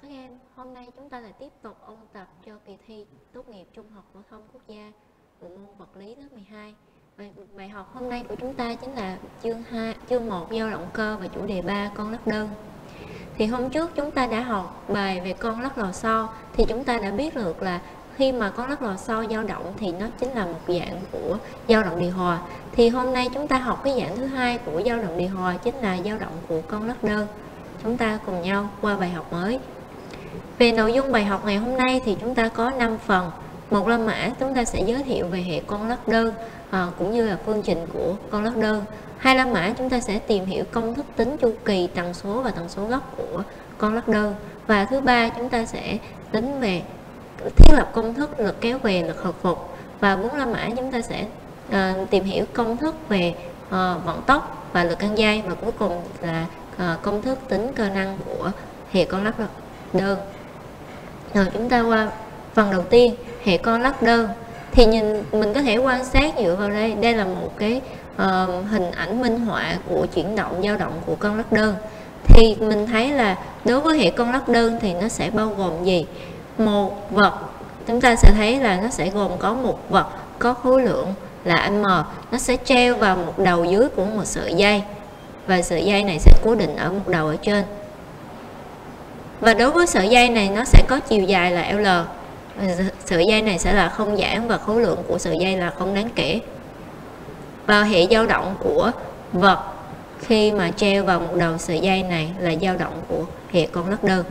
các em, hôm nay chúng ta lại tiếp tục ôn tập cho kỳ thi tốt nghiệp trung học phổ thông quốc gia bộ môn vật lý lớp 12. Bài học hôm nay của chúng ta chính là chương 1 dao động cơ và chủ đề 3 con lắc đơn. Thì hôm trước chúng ta đã học bài về con lắc lò xo, thì chúng ta đã biết được là khi mà con lắc lò xo dao động thì nó chính là một dạng của dao động điều hòa. Thì hôm nay chúng ta học cái dạng thứ hai của dao động điều hòa chính là dao động của con lắc đơn. Chúng ta cùng nhau qua bài học mới. Về nội dung bài học ngày hôm nay thì chúng ta có 5 phần. Một la mã chúng ta sẽ giới thiệu về hệ con lắc đơn cũng như là phương trình của con lắc đơn. Hai la mã chúng ta sẽ tìm hiểu công thức tính chu kỳ, tần số và tần số gốc của con lắc đơn. Và thứ ba chúng ta sẽ tính về thiết lập công thức lực kéo về, lực hồi phục. Và 4 la mã chúng ta sẽ tìm hiểu công thức về vận tốc và lực căng dây, và cuối cùng là công thức tính cơ năng của hệ con lắc đơn. Rồi chúng ta qua phần đầu tiên, hệ con lắc đơn. Thì mình có thể quan sát dựa vào đây, đây là một cái hình ảnh minh họa của chuyển động dao động của con lắc đơn. Thì mình thấy là đối với hệ con lắc đơn thì nó sẽ bao gồm gì? Một vật, chúng ta sẽ thấy là nó sẽ gồm có một vật có khối lượng là m, nó sẽ treo vào một đầu dưới của một sợi dây, và sợi dây này sẽ cố định ở một đầu ở trên. Và đối với sợi dây này nó sẽ có chiều dài là L. Sợi dây này sẽ là không giãn và khối lượng của sợi dây là không đáng kể. Và hệ dao động của vật khi mà treo vào một đầu sợi dây này là dao động của hệ con lắc đơn.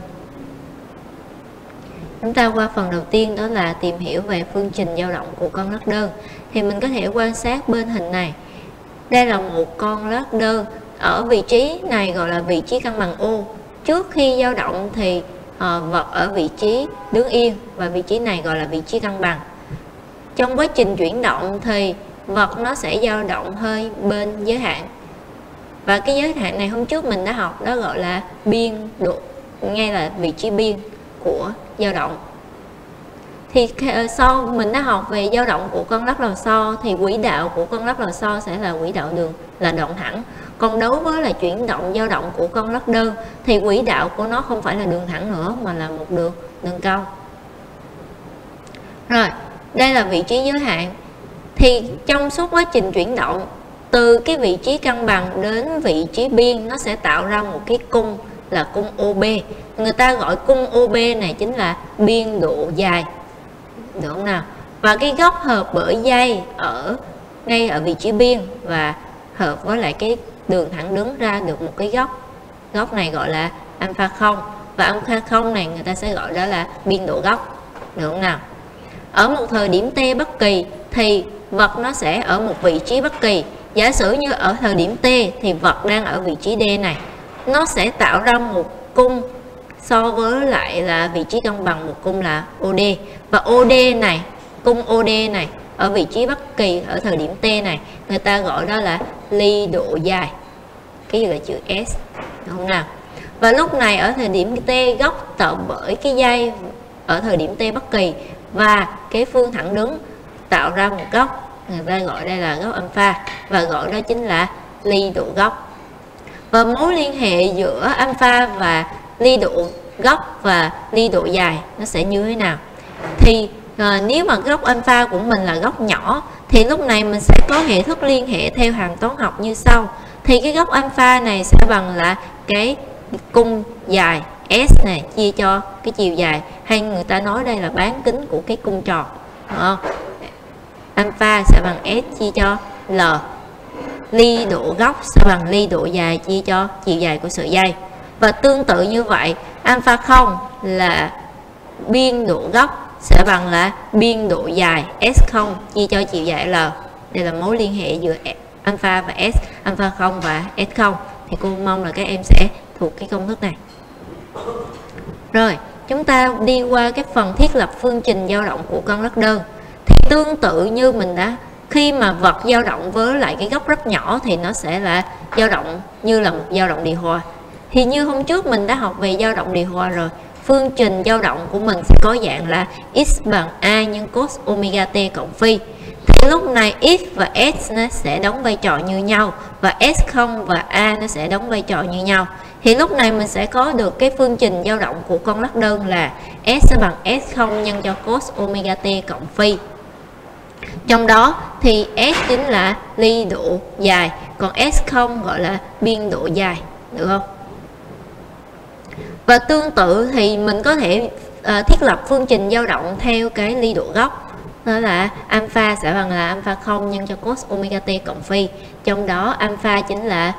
Chúng ta qua phần đầu tiên, đó là tìm hiểu về phương trình dao động của con lắc đơn. Thì mình có thể quan sát bên hình này. Đây là một con lắc đơn, ở vị trí này gọi là vị trí cân bằng U. Trước khi dao động thì vật ở vị trí đứng yên, và vị trí này gọi là vị trí cân bằng. Trong quá trình chuyển động thì vật nó sẽ dao động hơi bên giới hạn. Và cái giới hạn này hôm trước mình đã học, đó gọi là biên độ, ngay là vị trí biên của dao động. Thì sau mình đã học về dao động của con lắc lò xo, thì quỹ đạo của con lắc lò xo sẽ là quỹ đạo đường, là đoạn thẳng. Còn đối với là chuyển động dao động của con lắc đơn thì quỹ đạo của nó không phải là đường thẳng nữa, mà là một đường cong. Rồi, đây là vị trí giới hạn. Thì trong suốt quá trình chuyển động, từ cái vị trí cân bằng đến vị trí biên, nó sẽ tạo ra một cái cung là cung OB. Người ta gọi cung OB này chính là biên độ dài, được không nào? Và cái góc hợp bởi dây ngay ở vị trí biên và hợp với lại cái đường thẳng đứng ra được một cái góc này gọi là alpha 0, và alpha 0 này người ta sẽ gọi đó là biên độ góc, được không nào? Ở một thời điểm t bất kỳ thì vật nó sẽ ở một vị trí bất kỳ. Giả sử như ở thời điểm t thì vật đang ở vị trí D này, nó sẽ tạo ra một cung so với lại là vị trí cân bằng một cung là OD. Và OD này, cung OD này ở vị trí bất kỳ ở thời điểm t này, người ta gọi đó là ly độ dài, cái gì là chữ S, đúng không nào? Và lúc này ở thời điểm t, góc tạo bởi cái dây ở thời điểm t bất kỳ và cái phương thẳng đứng tạo ra một góc, người ta gọi đây là góc alpha, và gọi đó chính là ly độ góc. Và mối liên hệ giữa alpha và ly độ góc và ly độ dài nó sẽ như thế nào? Thì nếu mà góc alpha của mình là góc nhỏ thì lúc này mình sẽ có hệ thức liên hệ theo hàm toán học như sau. Thì cái góc alpha này sẽ bằng là cái cung dài S này chia cho cái chiều dài, hay người ta nói đây là bán kính của cái cung tròn, đúng không? Alpha sẽ bằng S chia cho L. Ly độ góc sẽ bằng ly độ dài chia cho chiều dài của sợi dây. Và tương tự như vậy, alpha 0 là biên độ góc sẽ bằng là biên độ dài S0 chia cho chiều dài L. Đây là mối liên hệ giữa alpha và S, alpha 0 và S0. Thì cô mong là các em sẽ thuộc cái công thức này. Rồi, chúng ta đi qua cái phần thiết lập phương trình dao động của con lắc đơn. Thì tương tự như mình đã, khi mà vật dao động với lại cái góc rất nhỏ thì nó sẽ là dao động như là một dao động điều hòa. Thì như hôm trước mình đã học về dao động điều hòa rồi, phương trình dao động của mình sẽ có dạng là x bằng a nhân cos omega t cộng phi. Thì lúc này x và s nó sẽ đóng vai trò như nhau, và S0 và A nó sẽ đóng vai trò như nhau. Thì lúc này mình sẽ có được cái phương trình dao động của con lắc đơn là S sẽ bằng S0 nhân cho cos omega t cộng phi. Trong đó thì S chính là ly độ dài, còn S0 gọi là biên độ dài, được không? Và tương tự thì mình có thể thiết lập phương trình dao động theo cái ly độ góc. Đó là alpha sẽ bằng là alpha 0 nhân cho cos omega t cộng phi. Trong đó alpha chính là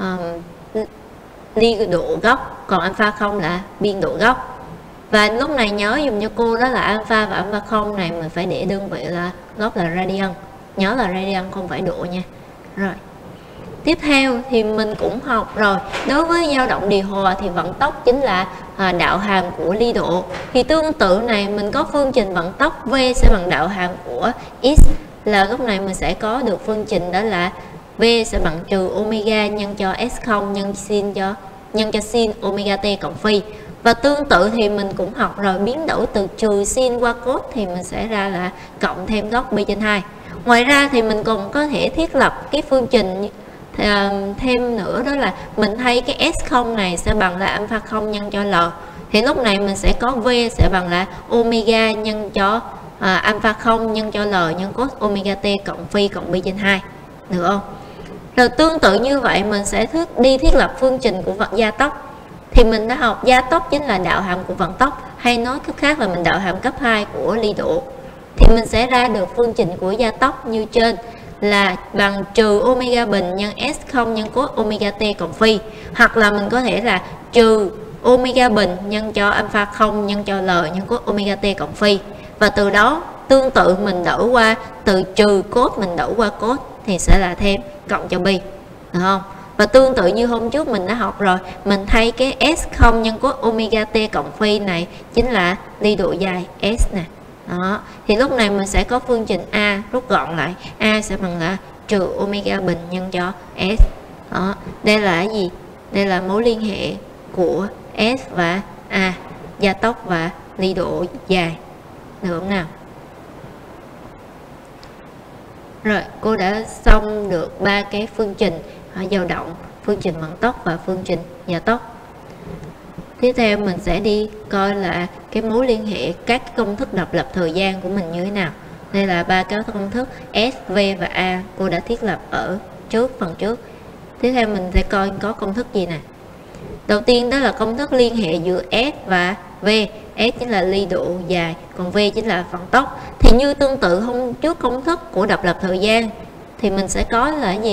ly độ góc, còn alpha 0 là biên độ góc. Và lúc này nhớ dùng cho cô đó là alpha và alpha 0 này mình phải để đơn vị là góc là radian. Nhớ là radian không phải độ nha. Rồi. Tiếp theo thì mình cũng học rồi, đối với dao động điều hòa thì vận tốc chính là đạo hàm của ly độ. Thì tương tự này mình có phương trình vận tốc V sẽ bằng đạo hàm của X, là lúc này mình sẽ có được phương trình đó là V sẽ bằng trừ omega nhân cho S0 nhân cho sin omega t cộng phi. Và tương tự thì mình cũng học rồi, biến đổi từ trừ sin qua cos thì mình sẽ ra là cộng thêm góc pi/2. Ngoài ra thì mình còn có thể thiết lập cái phương trình thêm nữa, đó là mình thay cái S0 này sẽ bằng là alpha 0 nhân cho L. Thì lúc này mình sẽ có V sẽ bằng là omega nhân cho alpha 0 nhân cho L nhân cos omega t cộng phi cộng pi/2, được không? Rồi tương tự như vậy mình sẽ thiết lập phương trình của vật gia tốc. Thì mình đã học gia tốc chính là đạo hàm của vận tốc, hay nói cách khác là mình đạo hàm cấp 2 của ly độ. Thì mình sẽ ra được phương trình của gia tốc như trên, là bằng trừ omega bình nhân S0 nhân cos omega t cộng phi, hoặc là mình có thể là trừ omega bình nhân cho alpha 0 nhân cho L nhân cos omega t cộng phi. Và từ đó tương tự mình đổi qua từ trừ cos mình đổi qua cos thì sẽ là thêm cộng cho pi, được không? Và tương tự như hôm trước mình đã học rồi, mình thay cái S0 nhân cos omega t cộng phi này chính là ly độ dài S nè. Đó, thì lúc này mình sẽ có phương trình A, rút gọn lại, A sẽ bằng là trừ omega bình nhân cho S. Đó, đây là cái gì? Đây là mối liên hệ của S và A, gia tốc và ly độ dài, được không nào? Rồi, cô đã xong được 3 cái phương trình dao động, phương trình vận tốc và phương trình gia tốc. Tiếp theo mình sẽ đi coi là cái mối liên hệ các công thức độc lập thời gian của mình như thế nào. Đây là 3 cái công thức S, V và A cô đã thiết lập ở phần trước. Tiếp theo mình sẽ coi có công thức gì nè. Đầu tiên đó là công thức liên hệ giữa S và V. S chính là ly độ dài, còn V chính là vận tốc. Thì như tương tự hôm trước công thức của độc lập thời gian thì mình sẽ có là cái gì?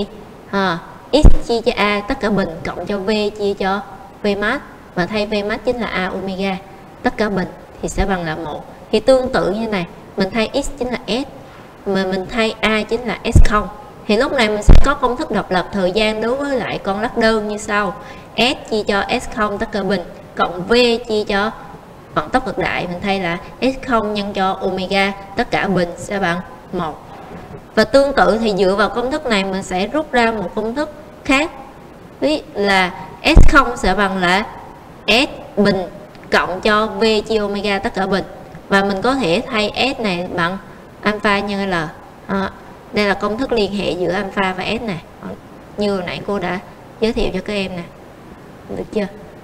X chia cho A tất cả bình cộng cho V chia cho V max, và thay V max chính là A omega tất cả bình thì sẽ bằng là 1. Thì tương tự như này, mình thay X chính là S mà mình thay A chính là S0. Thì lúc này mình sẽ có công thức độc lập thời gian đối với lại con lắc đơn như sau: S chia cho S0 tất cả bình cộng V chia cho vận tốc cực đại, mình thay là S0 nhân cho omega tất cả bình sẽ bằng 1. Và tương tự thì dựa vào công thức này mình sẽ rút ra một công thức khác, ví là S0 sẽ bằng là S bình cộng cho V chia omega tất cả bình, và mình có thể thay S này bằng alpha nhân L. Đây là công thức liên hệ giữa alpha và S này, như hồi nãy cô đã giới thiệu cho các em nè, được chưa?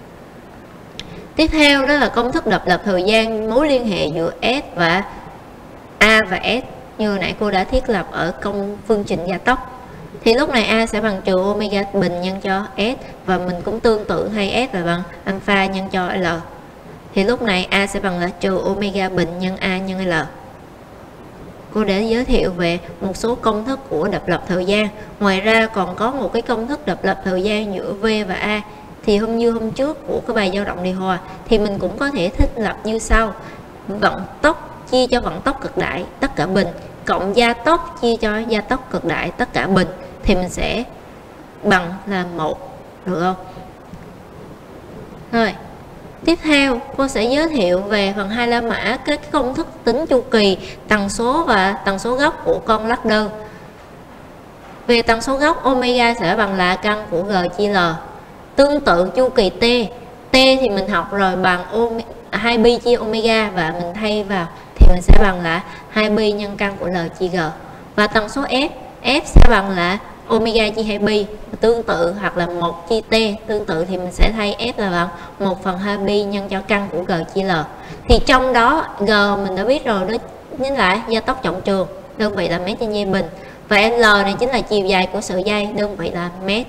Tiếp theo đó là công thức độc lập thời gian, mối liên hệ giữa S và A và S như hồi nãy cô đã thiết lập ở phương trình gia tốc. Thì lúc này A sẽ bằng trừ omega bình nhân cho S, và mình cũng tương tự hay S là bằng alpha nhân cho L. Thì lúc này A sẽ bằng là trừ omega bình nhân A nhân L. Cô đã giới thiệu về một số công thức của độc lập thời gian. Ngoài ra còn có một cái công thức độc lập thời gian giữa V và A. Thì như hôm trước của cái bài dao động điều hòa thì mình cũng có thể thiết lập như sau: vận tốc chia cho vận tốc cực đại tất cả bình cộng gia tốc chia cho gia tốc cực đại tất cả bình thì mình sẽ bằng là 1, được không? Rồi, tiếp theo cô sẽ giới thiệu về phần 2 la mã các công thức tính chu kỳ, tần số và tần số gốc của con lắc đơn. Về tần số gốc, omega sẽ bằng là căn của G chia L. Tương tự chu kỳ T thì mình học rồi bằng 2pi chia omega, và mình thay vào thì mình sẽ bằng là 2pi nhân căn của L chia G. Và tần số F sẽ bằng là omega chia 2pi tương tự, hoặc là 1 chia t tương tự, thì mình sẽ thay F là bằng 1/2pi nhân cho căn của G chia L. Thì trong đó G mình đã biết rồi, đó chính là gia tốc trọng trường, đơn vị là mét trên giây bình, và L này chính là chiều dài của sợi dây, đơn vị là mét.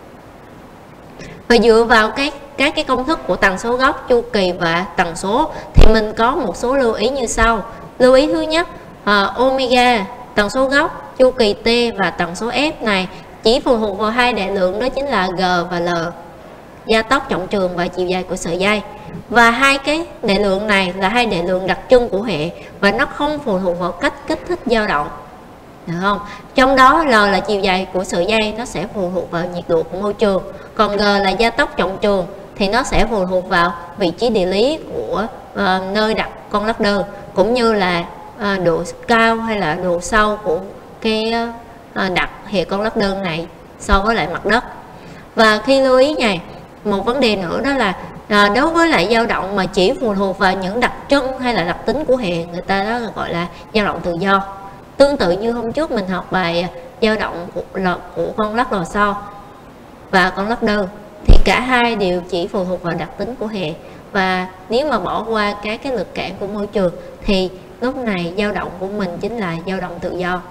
Và dựa vào các cái công thức của tần số gốc, chu kỳ và tần số thì mình có một số lưu ý như sau. Lưu ý thứ nhất, omega, tần số gốc, chu kỳ t và tần số f này chỉ phụ thuộc vào hai đại lượng, đó chính là G và L, gia tốc trọng trường và chiều dài của sợi dây. Và hai cái đại lượng này là hai đại lượng đặc trưng của hệ, và nó không phụ thuộc vào cách kích thích dao động, được không? Trong đó L là chiều dài của sợi dây, nó sẽ phụ thuộc vào nhiệt độ của môi trường, còn G là gia tốc trọng trường thì nó sẽ phụ thuộc vào vị trí địa lý của nơi đặt con lắc đơn, cũng như là độ cao hay là độ sâu của cái đặt hệ con lắc đơn này so với lại mặt đất. Và khi lưu ý này, một vấn đề nữa đó là đối với lại dao động mà chỉ phụ thuộc vào những đặc trưng hay là đặc tính của hệ, người ta đó gọi là dao động tự do. Tương tự như hôm trước mình học bài dao động của con lắc lò xo và con lắc đơn, thì cả hai đều chỉ phụ thuộc vào đặc tính của hệ, và nếu mà bỏ qua các cái lực cản của môi trường thì lúc này dao động của mình chính là dao động tự do.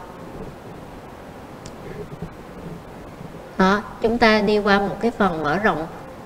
Đó, chúng ta đi qua một cái phần mở rộng.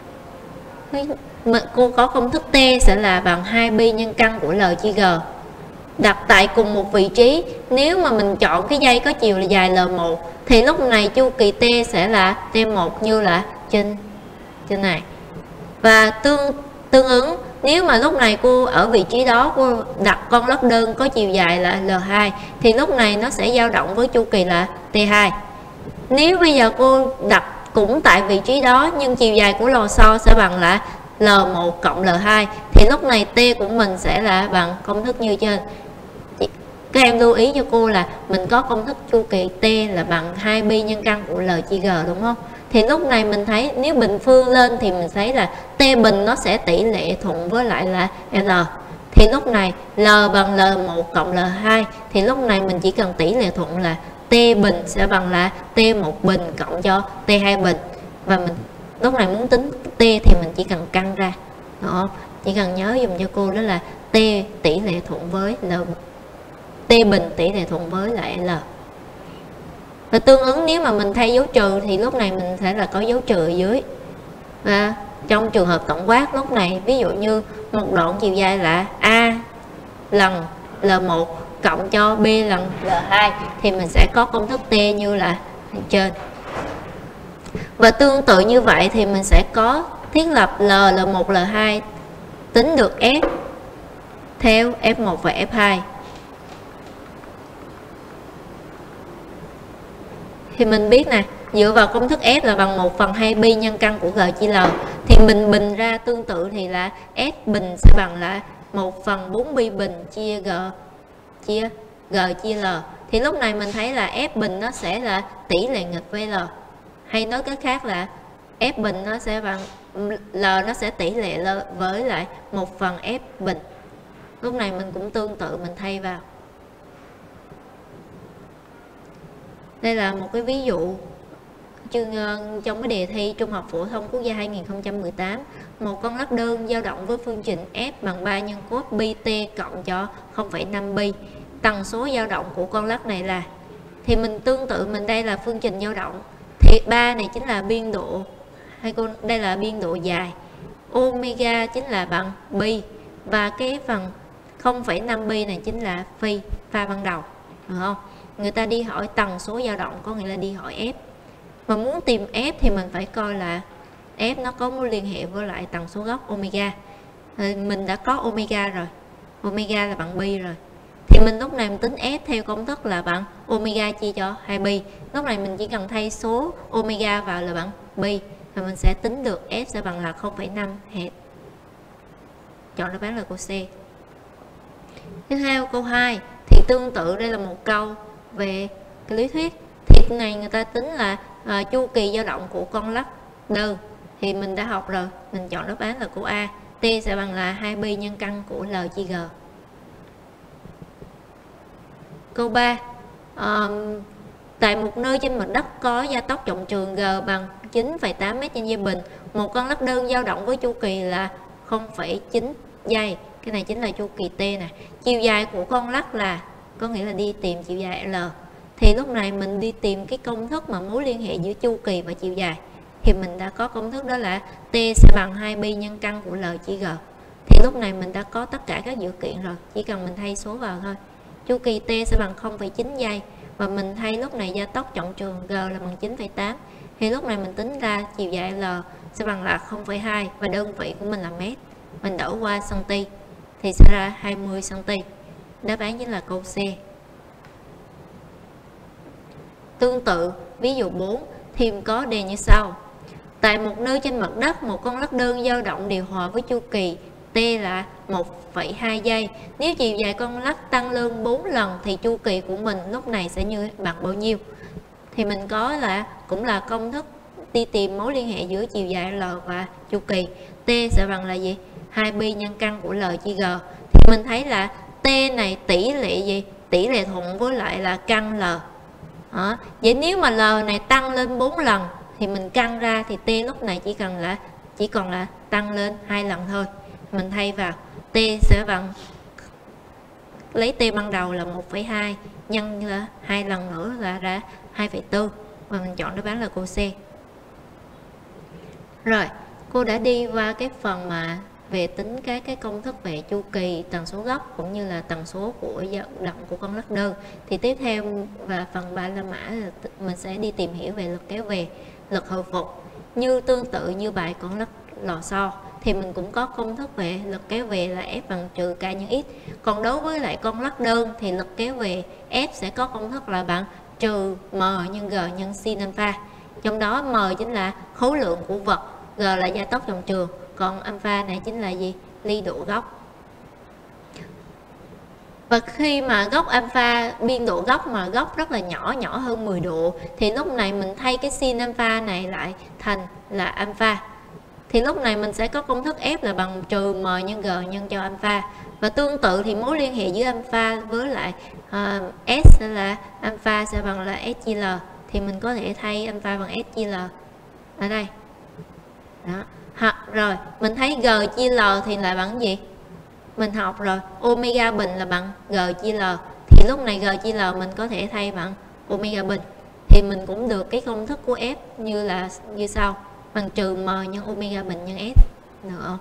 Cô có công thức T sẽ là bằng 2pi nhân căn của L chia G. Đặt tại cùng một vị trí, nếu mà mình chọn cái dây có chiều dài L1 thì lúc này chu kỳ T sẽ là T1 như là trên này. Và tương ứng, nếu mà lúc này cô ở vị trí đó cô đặt con lắc đơn có chiều dài là L2 thì lúc này nó sẽ dao động với chu kỳ là T2. Nếu bây giờ cô đặt cũng tại vị trí đó nhưng chiều dài của lò xo sẽ bằng là L1 cộng L2 thì lúc này T của mình sẽ là bằng công thức như trên. Các em lưu ý cho cô là mình có công thức chu kỳ T là bằng 2pi nhân căn của L chia G, đúng không? Thì lúc này mình thấy nếu bình phương lên thì mình thấy là T bình nó sẽ tỷ lệ thuận với lại là L. Thì lúc này L bằng L1 cộng L2 thì lúc này mình chỉ cần tỷ lệ thuận là T bình sẽ bằng là T1 bình cộng cho T2 bình. Và mình lúc này muốn tính T thì mình chỉ cần căn ra. Đó, chỉ cần nhớ dùm cho cô đó là T tỷ lệ thuận với L, T bình tỷ lệ thuận với lại L. Và tương ứng nếu mà mình thay dấu trừ thì lúc này mình sẽ là có dấu trừ ở dưới. Và trong trường hợp tổng quát lúc này, ví dụ như một đoạn chiều dài là A lần L1 cộng cho B lần L2 thì mình sẽ có công thức T như là trên. Và tương tự như vậy thì mình sẽ có thiết lập L1, L2 tính được F theo F1 và F2. Thì mình biết nè, dựa vào công thức F là bằng 1/2pi nhân căn của G chia L thì mình bình ra tương tự thì là F bình sẽ bằng là 1/4pi bình chia G chia L. Thì lúc này mình thấy là F bình nó sẽ là tỷ lệ nghịch với L. Hay nói cách khác là F bình nó sẽ bằng L, nó sẽ tỷ lệ với lại 1/F bình. Lúc này mình cũng tương tự mình thay vào. Đây là một cái ví dụ trong cái đề thi Trung học phổ thông quốc gia 2018. Một con lắc đơn dao động với phương trình F bằng 3 nhân cos pi t cộng cho 0,5 pi. Tần số dao động của con lắc này là, thì mình tương tự mình đây là phương trình dao động. Thì 3 này chính là biên độ, hay đây là biên độ dài. Omega chính là bằng pi và cái phần 0,5 pi này chính là phi pha ban đầu, được không? Người ta đi hỏi tần số dao động có nghĩa là đi hỏi F. Mà muốn tìm F thì mình phải coi là F nó có mối liên hệ với lại tần số gốc omega. Mình đã có omega rồi, omega là bằng pi rồi. Thì mình lúc này mình tính F theo công thức là bằng omega chia cho 2pi. Lúc này mình chỉ cần thay số omega vào là bằng pi và mình sẽ tính được F sẽ bằng là 0,5 hệt. Chọn đáp án là câu C. Tiếp theo câu 2 thì tương tự, đây là một câu về cái lý thuyết. Thì này người ta tính là chu kỳ dao động của con lắc đơn thì mình đã học rồi, mình chọn đáp án là câu A. T sẽ bằng là 2pi nhân căn của L chia G. Câu 3, T tại một nơi trên mặt đất có gia tốc trọng trường G bằng 9,8 m/giây bình, một con lắc đơn dao động với chu kỳ là 0,9 giây. Cái này chính là chu kỳ T nè. Chiều dài của con lắc là, có nghĩa là đi tìm chiều dài L. Thì lúc này mình đi tìm cái công thức mà mối liên hệ giữa chu kỳ và chiều dài. Thì mình đã có công thức đó là T sẽ bằng 2pi nhân căn của L chia G. Thì lúc này mình đã có tất cả các dữ kiện rồi, chỉ cần mình thay số vào thôi. Chu kỳ T sẽ bằng 0,9 giây và mình thay lúc này gia tốc trọng trường G là bằng 9,8. Thì lúc này mình tính ra chiều dài L sẽ bằng là 0,2 và đơn vị của mình là mét. Mình đổi qua cm thì sẽ ra 20 cm. Đáp án chính là câu C. Tương tự, ví dụ 4, thêm có đề như sau. Tại một nơi trên mặt đất, một con lắc đơn dao động điều hòa với chu kỳ T là 1,2 giây. Nếu chiều dài con lắc tăng lên 4 lần thì chu kỳ của mình lúc này sẽ như bằng bao nhiêu? Thì mình có là cũng là công thức đi tìm mối liên hệ giữa chiều dài L và chu kỳ. T sẽ bằng là gì? 2pi nhân căn của L chia G. Thì mình thấy là T này tỷ lệ gì? Tỷ lệ thuận với lại là căn L. Đó. Vậy nếu mà L này tăng lên 4 lần thì mình căn ra thì T lúc này chỉ còn là tăng lên 2 lần thôi. Mình thay vào T sẽ bằng, lấy T ban đầu là 1,2 nhân là 2 lần nữa là ra 2,4 và mình chọn đáp án là câu C. Rồi, cô đã đi qua cái phần mà về tính các cái công thức về chu kỳ, tần số gốc cũng như là tần số của dao động của con lắc đơn. Thì tiếp theo và phần 3 la mã là mình sẽ đi tìm hiểu về lực kéo về, lực hồi phục. Như tương tự như bài con lắc lò xo thì mình cũng có công thức về lực kéo về là F bằng trừ K nhân X. Còn đối với lại con lắc đơn thì lực kéo về F sẽ có công thức là bằng trừ M nhân G nhân sin alpha. Trong đó M chính là khối lượng của vật, G là gia tốc trọng trường, còn alpha này chính là gì? Ly độ góc. Và khi mà góc alpha, biên độ góc mà góc rất là nhỏ, nhỏ hơn 10 độ thì lúc này mình thay cái sin alpha này lại thành là alpha. Thì lúc này mình sẽ có công thức F là bằng trừ M nhân G nhân cho alpha. Và tương tự thì mối liên hệ giữa alpha với lại S là alpha sẽ bằng là S chia L. Thì mình có thể thay alpha bằng S chia L ở đây. Đó. Rồi, mình thấy G chia L thì lại bằng gì? Mình học rồi, omega bình là bằng G chia L. Thì lúc này G chia L mình có thể thay bằng omega bình. Thì mình cũng được cái công thức của F như sau, bằng trừ M nhân omega bình nhân S. Được không?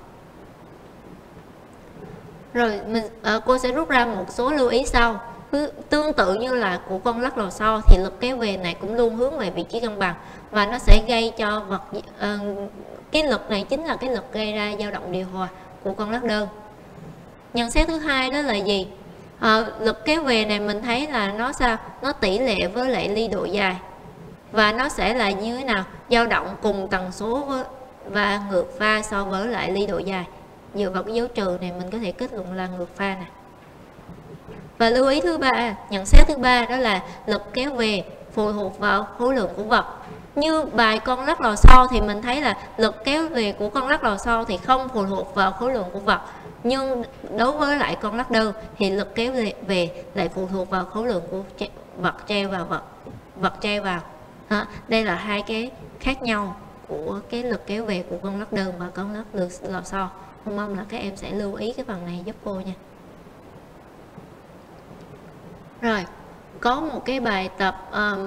Rồi cô sẽ rút ra một số lưu ý sau. Tương tự như là của con lắc lò xo thì lực kéo về này cũng luôn hướng về vị trí cân bằng và nó sẽ gây cho vật cái lực này chính là cái lực gây ra dao động điều hòa của con lắc đơn. Nhận xét thứ hai đó là gì? Lực kéo về này mình thấy là nó sao? Nó tỷ lệ với lại ly độ dài và nó sẽ là như thế nào? Dao động cùng tần số và ngược pha so với lại ly độ dài. Dựa vào cái dấu trừ này mình có thể kết luận là ngược pha nè. Và lưu ý thứ ba, nhận xét thứ ba đó là lực kéo về phụ thuộc vào khối lượng của vật. Như bài con lắc lò xo thì mình thấy là lực kéo về của con lắc lò xo thì không phụ thuộc vào khối lượng của vật. Nhưng đối với lại con lắc đơn thì lực kéo về lại phụ thuộc vào khối lượng của vật treo vào vật treo vào. Đây là hai cái khác nhau của cái lực kéo về của con lắc đơn và con lắc lò xo. Mong là các em sẽ lưu ý cái phần này giúp cô nha. Rồi, có một cái bài tập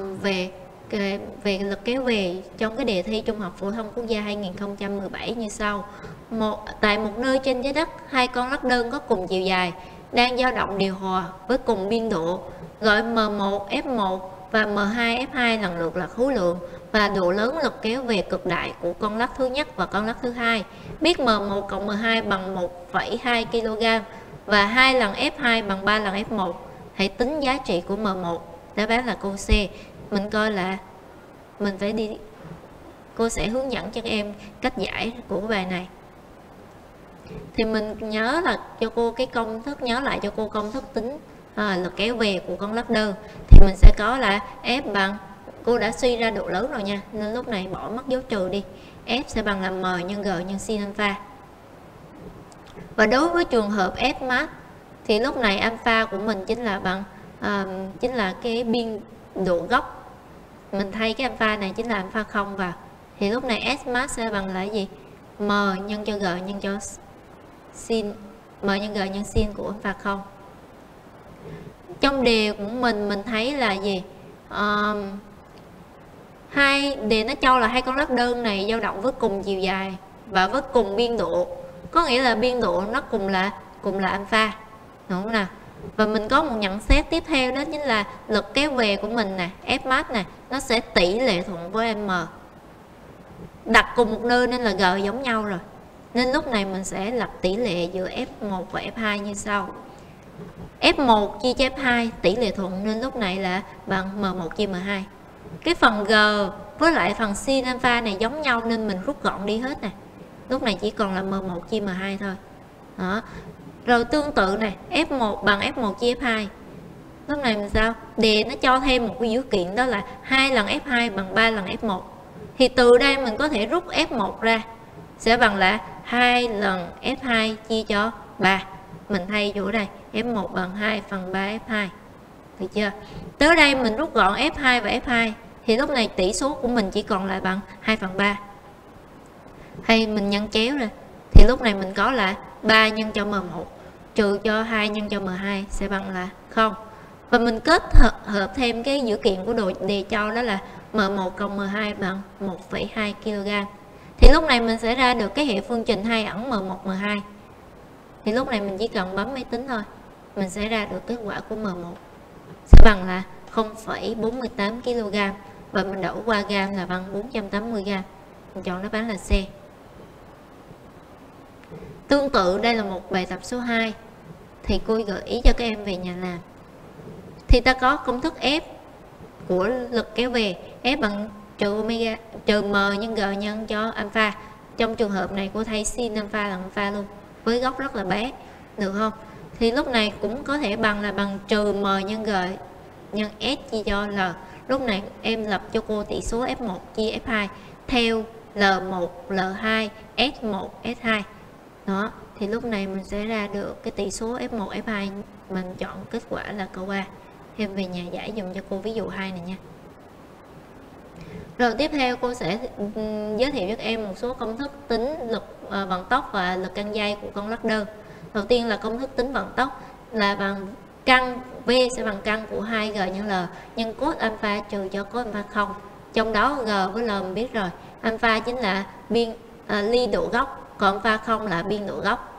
về lực kéo về trong cái đề thi Trung học phổ thông quốc gia 2017 như sau. Tại một nơi trên trái đất, hai con lắc đơn có cùng chiều dài đang dao động điều hòa với cùng biên độ, gọi M1 F1 và M2 F2 lần lượt là khối lượng và độ lớn lực kéo về cực đại của con lắc thứ nhất và con lắc thứ hai. Biết M1 cộng M2 bằng 1,2 kg và 2 lần F2 bằng 3 lần F1. Hãy tính giá trị của M1. Đáp án là câu C. Mình coi là mình phải đi, cô sẽ hướng dẫn cho các em cách giải của bài này. Thì mình nhớ là cho cô cái công thức, nhớ lại cho cô công thức tính lực kéo về của con lắc đơn. Thì mình sẽ có là F bằng, cô đã suy ra độ lớn rồi nha, nên lúc này bỏ mất dấu trừ đi. F sẽ bằng là M nhân G nhân sin alpha. Và đối với trường hợp F max thì lúc này alpha của mình chính là bằng chính là cái biên độ gốc mình thay cái alpha này chính là alpha 0 vào, thì lúc này S max sẽ bằng là gì? M nhân cho G nhân cho sin, M nhân G nhân sin của alpha 0. Trong đề của mình thấy là gì? Hai đề nó cho là hai con lắc đơn này dao động với cùng chiều dài và với cùng biên độ, có nghĩa là biên độ nó cùng là alpha, đúng không nào? Và mình có một nhận xét tiếp theo, đó chính là lực kéo về của mình nè, F max nè, nó sẽ tỷ lệ thuận với M. Đặt cùng một nơi nên là G giống nhau rồi, nên lúc này mình sẽ lập tỷ lệ giữa F1 và F2 như sau. F1 chia cho F2 tỷ lệ thuận, nên lúc này là bằng M1 chia M2. Cái phần G với lại phần sin alpha này giống nhau nên mình rút gọn đi hết nè. Lúc này chỉ còn là M1 chia M2 thôi. Đó. Rồi tương tự này, F1 bằng F1 chia F2. Lúc này mình sao? Đề nó cho thêm một cái dữ kiện, đó là 2 lần F2 bằng 3 lần F1. Thì từ đây mình có thể rút F1 ra sẽ bằng là 2 lần F2 chia cho 3. Mình thay chỗ đây, F1 bằng 2 phần 3 F2. Được chưa? Tới đây mình rút gọn F2 và F2, thì lúc này tỷ số của mình chỉ còn lại bằng 2 phần 3. Hay mình nhân chéo ra, thì lúc này mình có là 3 nhân cho M1 trừ cho 2 nhân cho M2 sẽ bằng là 0. Và mình kết hợp thêm cái dữ kiện của đồ đề cho, đó là M1 cộng M2 bằng 1,2 kg. Thì lúc này mình sẽ ra được cái hệ phương trình hai ẩn M1, M2. Thì lúc này mình chỉ cần bấm máy tính thôi, mình sẽ ra được kết quả của M1 sẽ bằng là 0,48 kg, và mình đổ qua gam là bằng 480 g. Mình chọn đáp án là C. Tương tự đây là một bài tập số 2, thì cô gợi ý cho các em về nhà làm. Thì ta có công thức F của lực kéo về, F bằng trừ omega trừ M nhân G nhân cho alpha. Trong trường hợp này cô thay sin alpha là alpha luôn, với góc rất là bé, được không? Thì lúc này cũng có thể bằng trừ M nhân G nhân S chia cho L. Lúc này em lập cho cô tỷ số F1 chia F2 theo L1, L2, S1, S2. Đó, thì lúc này mình sẽ ra được cái tỷ số F1, F2, mình chọn kết quả là câu A. Em về nhà giải dùng cho cô ví dụ 2 này nha. Rồi tiếp theo cô sẽ giới thiệu cho các em một số công thức tính lực vận tốc và lực căng dây của con lắc đơn. Đầu tiên là công thức tính vận tốc là bằng căn V sẽ bằng căn của 2G nhân L nhân cos alpha trừ cho cos alpha 0. Trong đó G với L mình biết rồi. Alpha chính là ly độ góc, còn alpha 0 là biên độ góc.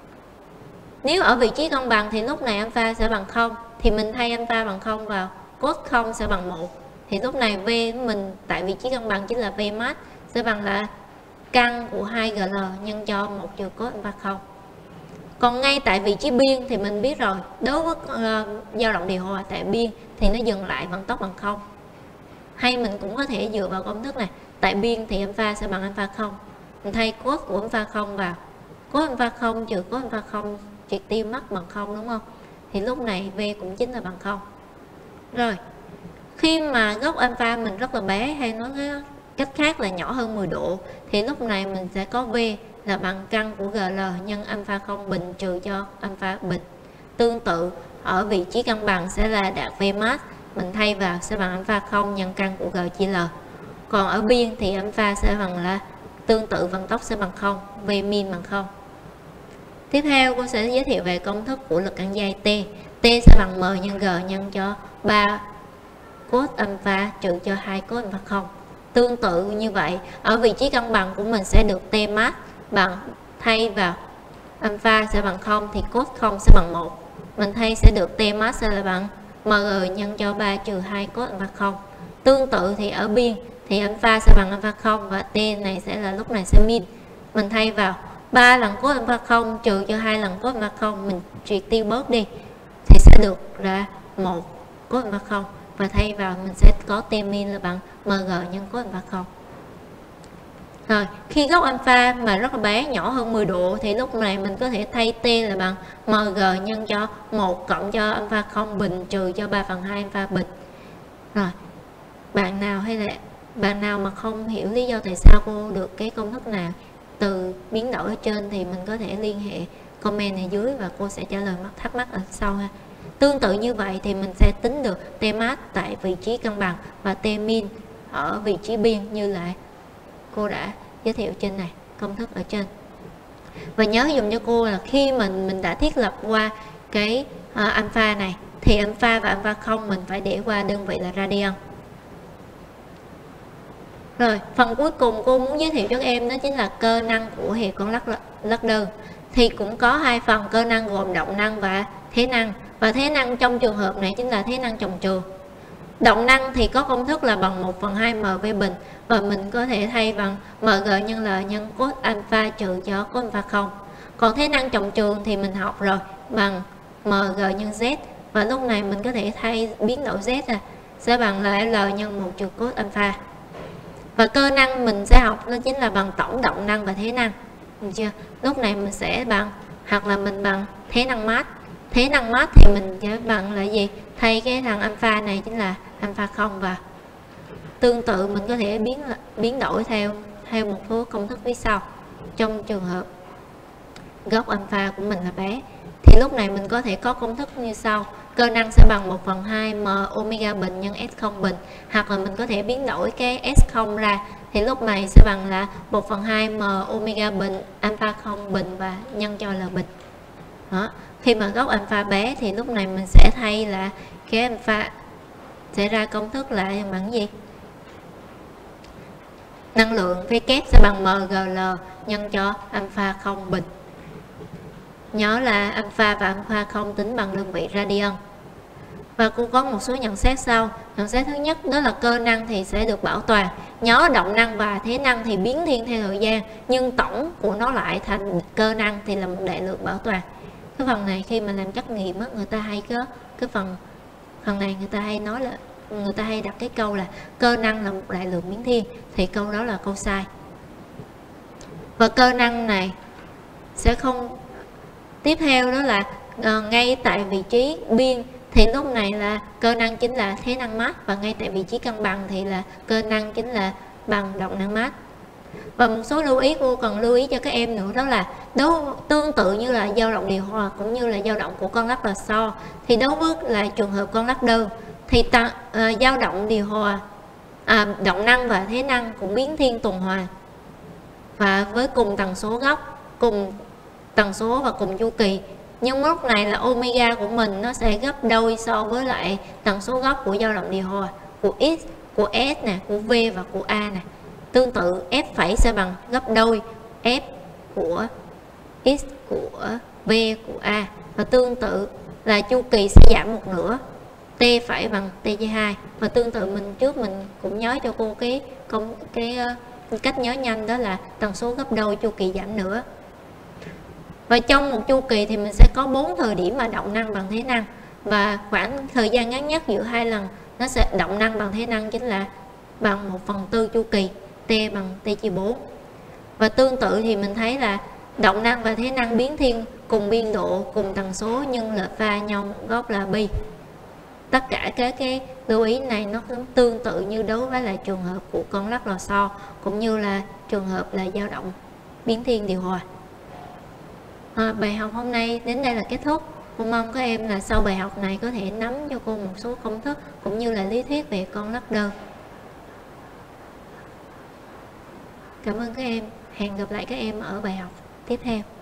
Nếu ở vị trí cân bằng thì lúc này alpha sẽ bằng 0, thì mình thay alpha bằng 0 vào, cos 0 sẽ bằng 1. Thì lúc này V của mình tại vị trí cân bằng chính là V max sẽ bằng là căn của 2GL nhân cho 1 trừ cos alpha 0. Còn ngay tại vị trí biên thì mình biết rồi, đối với dao động điều hòa tại biên thì nó dừng lại vận tốc bằng 0. Hay mình cũng có thể dựa vào công thức này, tại biên thì alpha sẽ bằng alpha 0. Mình thay cos của alpha 0 vào, cos alpha 0 trừ cos alpha 0 triệt tiêu mất bằng 0, đúng không? Thì lúc này V cũng chính là bằng 0. Rồi, khi mà góc alpha mình rất là bé, hay nói cách khác là nhỏ hơn 10 độ, thì lúc này mình sẽ có V là bằng căn của GL nhân alpha 0 bình trừ cho alpha bình. Tương tự ở vị trí cân bằng sẽ là đạt V max, mình thay vào sẽ bằng alpha 0 nhân căn của G chia L. Còn ở biên thì alpha sẽ bằng là tương tự vận tốc sẽ bằng 0, V min bằng 0. Tiếp theo cô sẽ giới thiệu về công thức của lực căng dây T. T sẽ bằng M nhân G nhân cho 3 cos alpha trừ cho 2 cos alpha 0. Tương tự như vậy, ở vị trí cân bằng của mình sẽ được T max bằng, thay vào alpha sẽ bằng 0 thì cos 0 sẽ bằng 1. Mình thay sẽ được T max sẽ là bằng MG nhân cho 3 trừ 2 cos alpha 0. Tương tự thì ở biên thì alpha sẽ bằng alpha 0 và T này sẽ là lúc này sẽ min. Mình thay vào 3 lần cos alpha 0 trừ cho 2 lần cos alpha 0, mình triệt tiêu bớt đi thì sẽ được ra 1 cos alpha 0, và thay vào mình sẽ có T min là bằng MG nhân cos alpha 0. Rồi, khi góc alpha mà rất là bé, nhỏ hơn 10 độ thì lúc này mình có thể thay T là bằng MG nhân cho 1 cộng cho alpha 0 bình trừ cho 3 phần 2 alpha bình. Rồi, bạn nào mà không hiểu lý do tại sao cô được cái công thức nào từ biến đổi ở trên thì mình có thể liên hệ comment ở dưới và cô sẽ trả lời thắc mắc ở sau ha. Tương tự như vậy thì mình sẽ tính được T max tại vị trí cân bằng và T min ở vị trí biên như là cô đã giới thiệu trên này, công thức ở trên. Và nhớ dùng cho cô là khi mình đã thiết lập qua cái alpha này thì alpha và alpha không mình phải để qua đơn vị là radian. Rồi, phần cuối cùng cô muốn giới thiệu cho các em đó chính là cơ năng của hệ con lắc đơn. Thì cũng có hai phần cơ năng gồm động năng và thế năng. Và thế năng trong trường hợp này chính là thế năng chồng trường. Động năng thì có công thức là bằng 1/2 mv bình và mình có thể thay bằng mg nhân l nhân cos alpha trừ cho cos alpha không. Còn thế năng chồng trường thì mình học rồi bằng mg nhân z và lúc này mình có thể thay biến đổi z là sẽ bằng l nhân 1 trừ cos alpha. Và cơ năng mình sẽ học nó chính là bằng tổng động năng và thế năng. Được chưa? Lúc này mình sẽ bằng hoặc là mình bằng thế năng mass. Thế năng mass thì mình sẽ bằng là gì? Thay cái thằng alpha này chính là alpha không và tương tự mình có thể biến đổi theo một số công thức phía sau. Trong trường hợp góc alpha của mình là bé thì lúc này mình có thể có công thức như sau. Cơ năng sẽ bằng 1/2 m omega bình nhân S0 bình, hoặc là mình có thể biến đổi cái S0 ra thì lúc này sẽ bằng là 1/2 m omega bình alpha không bình và nhân cho L bình. Đó. Khi mà góc alpha bé thì lúc này mình sẽ thay là cái alpha sẽ ra công thức lại bằng gì? Năng lượng V kép sẽ bằng mgl nhân cho alpha không bình. Nhớ là alpha và alpha không tính bằng đơn vị radian. Và cô có một số nhận xét sau. Nhận xét thứ nhất đó là cơ năng thì sẽ được bảo toàn. Nhớ động năng và thế năng thì biến thiên theo thời gian, nhưng tổng của nó lại thành cơ năng thì là một đại lượng bảo toàn. Cái phần này khi mà làm trắc nghiệm người ta hay có cái phần này người ta hay nói là người ta hay đặt cái câu là cơ năng là một đại lượng biến thiên, thì câu đó là câu sai. Và cơ năng này sẽ không, tiếp theo đó là ngay tại vị trí biên thì lúc này là cơ năng chính là thế năng mass, và ngay tại vị trí cân bằng thì là cơ năng chính là bằng động năng mass. Và một số lưu ý cô cần lưu ý cho các em nữa đó là tương tự như là dao động điều hòa cũng như là dao động của con lắc lò xo, thì đối với là trường hợp con lắc đơn thì dao động điều hòa động năng và thế năng cũng biến thiên tuần hoàn và với cùng tần số góc, cùng tần số và cùng chu kỳ. Nhưng lúc này là omega của mình nó sẽ gấp đôi so với lại tần số góc của dao động điều hòa của X, của S nè, của V và của A nè. Tương tự F phẩy sẽ bằng gấp đôi F của X, của V, của A. Và tương tự là chu kỳ sẽ giảm một nửa, T phẩy bằng T chia 2. Và tương tự mình cũng nhớ cho cô cái cách nhớ nhanh đó là tần số gấp đôi, chu kỳ giảm nửa. Và trong một chu kỳ thì mình sẽ có 4 thời điểm mà động năng bằng thế năng, và khoảng thời gian ngắn nhất giữa hai lần nó sẽ động năng bằng thế năng chính là bằng 1/4 chu kỳ, T bằng T chia 4. Và tương tự thì mình thấy là động năng và thế năng biến thiên cùng biên độ, cùng tần số nhưng lệch pha nhau một góc là pi. Tất cả các cái lưu ý này nó cũng tương tự như đối với là trường hợp của con lắc lò xo cũng như là trường hợp là dao động biến thiên điều hòa. Bài học hôm nay đến đây là kết thúc. Cô mong các em là sau bài học này có thể nắm cho cô một số công thức cũng như là lý thuyết về con lắc đơn. Cảm ơn các em. Hẹn gặp lại các em ở bài học tiếp theo.